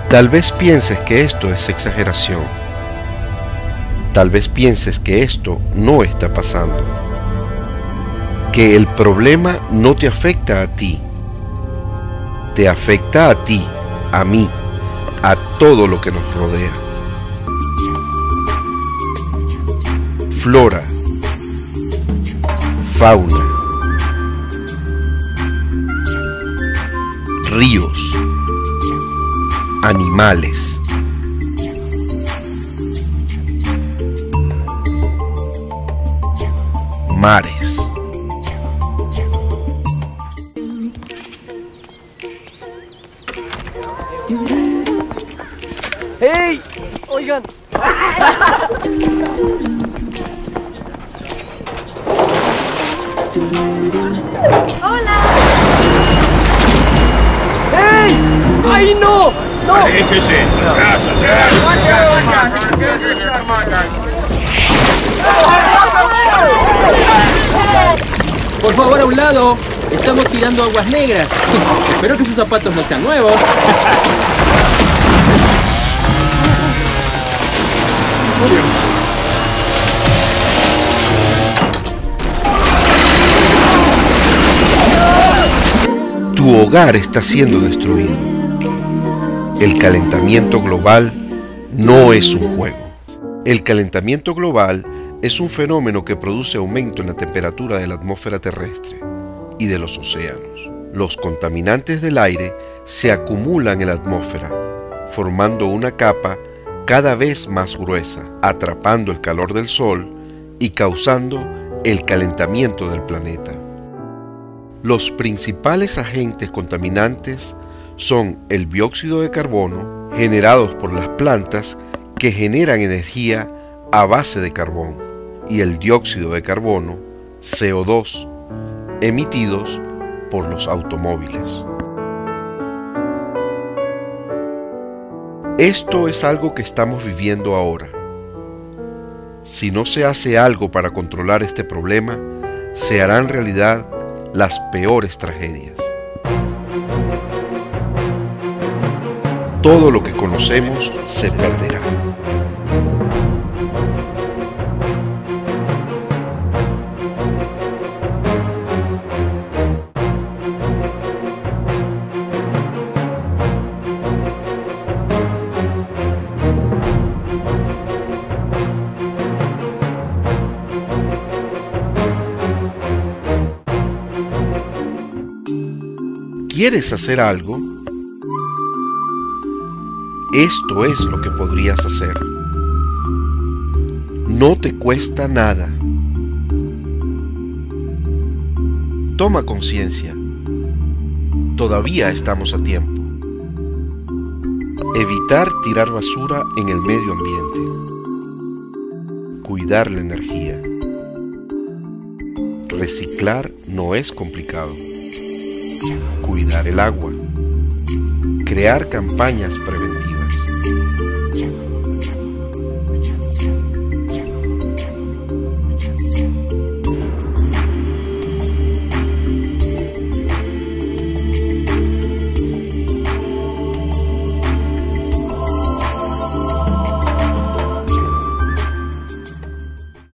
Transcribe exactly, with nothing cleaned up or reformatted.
Tal vez pienses que esto es exageración. Tal vez pienses que esto no está pasando. Que el problema no te afecta a ti. Te afecta a ti, a mí, a todo lo que nos rodea. Flora, fauna, ríos, animales, mares. ¡Hey! Oigan. ¡Hola! ¡Hey! ¡Ay, no! ¡No! Sí, sí, sí. Gracias, gracias. Por favor, a un lado. Estamos tirando aguas negras. Espero que sus zapatos no sean nuevos. Dios. Tu hogar está siendo destruido. El calentamiento global no es un juego. El calentamiento global es un fenómeno que produce aumento en la temperatura de la atmósfera terrestre y de los océanos. Los contaminantes del aire se acumulan en la atmósfera, formando una capa cada vez más gruesa, atrapando el calor del sol y causando el calentamiento del planeta. Los principales agentes contaminantes son el dióxido de carbono, generados por las plantas que generan energía a base de carbón, y el dióxido de carbono, C O dos, emitidos por los automóviles. Esto es algo que estamos viviendo ahora. Si no se hace algo para controlar este problema, se harán realidad las peores tragedias. Todo lo que conocemos se perderá. ¿Quieres hacer algo? Esto es lo que podrías hacer. No te cuesta nada. Toma conciencia. Todavía estamos a tiempo. Evitar tirar basura en el medio ambiente. Cuidar la energía. Reciclar no es complicado. Cuidar el agua. Crear campañas preventivas.